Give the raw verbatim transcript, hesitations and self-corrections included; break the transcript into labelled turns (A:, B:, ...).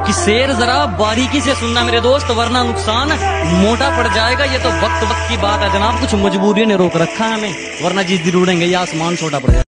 A: कि शेर जरा बारीकी से सुनना मेरे दोस्त, वरना नुकसान मोटा पड़ जाएगा। ये तो वक्त वक्त की बात है जनाब, कुछ मजबूरियों ने रोक रखा है हमें, वरना जिस दिन उड़ेंगे ये आसमान छोटा पड़ जाएगा।